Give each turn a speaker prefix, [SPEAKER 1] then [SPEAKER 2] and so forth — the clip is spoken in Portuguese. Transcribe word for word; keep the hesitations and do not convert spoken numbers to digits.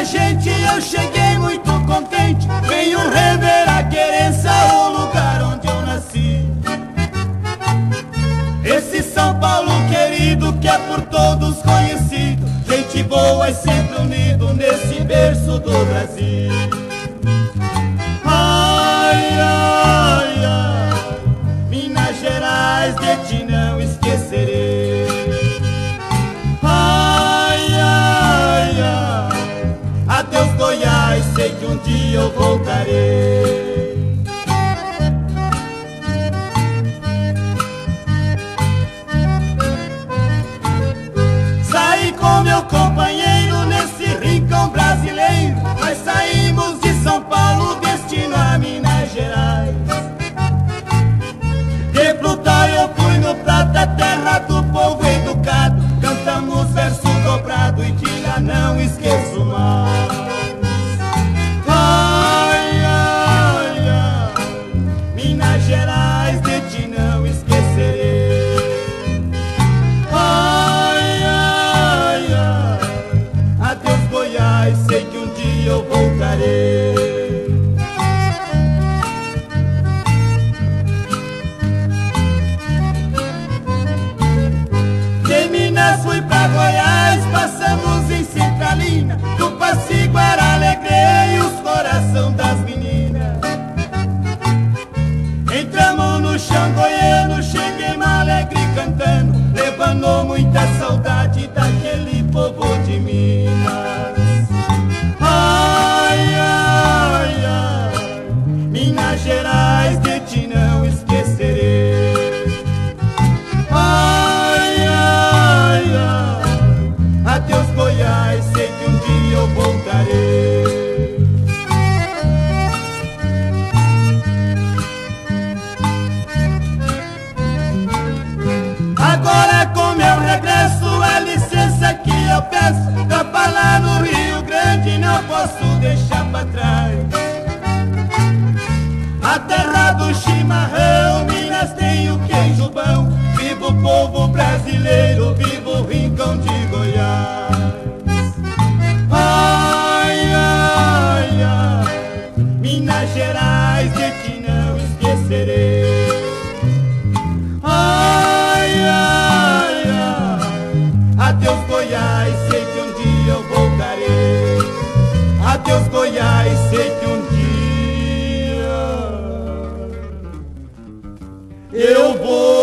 [SPEAKER 1] minha gente, eu cheguei muito contente. Venho rever a querência, o lugar onde eu nasci. Esse São Paulo querido que é por todos conhecido, gente boa e sempre unido nesse berço do Brasil. Ai, ai, ai, Minas Gerais, de ti não esquecerei. Ai, ai, ai, adeus Goiás, sei que um dia eu voltarei. Saí com meu companheiro nesse rincão brasileiro, nós saímos de São Paulo, destino a Minas Gerais. De Plutóio eu fui no Prata, terra do povo educado, cantamos verso dobrado e que já não esqueço mais. Ai, ai, ai, Minas Gerais, de ti não esquecerei. Ai, ai, ai, adeus Goiás, sei que um dia eu voltarei. Fui pra Goiás, passamos em Centralina, do Passiguara alegrei os coração das meninas. Entramos no chão goiano, cheguei alegre cantando, levando muita saudade daquele povo de Minas. Ai, ai, ai, Minas Gerais, de ti não esquecerei. Adeus Goiás, sei que um dia eu voltarei. Agora com meu regresso, a licença que eu peço, pra falar no Rio Grande não posso deixar pra trás. A terra do chimarrão, Minas tem o queijo bom, viva o povo brasileiro, viva o rincão de Goiás. Ai, ai, ai, Minas Gerais, de ti não esquecerei. Ai, ai, ai, adeus Goiás, sei que um dia eu voltarei. Adeus Goiás, sei que um dia eu vou.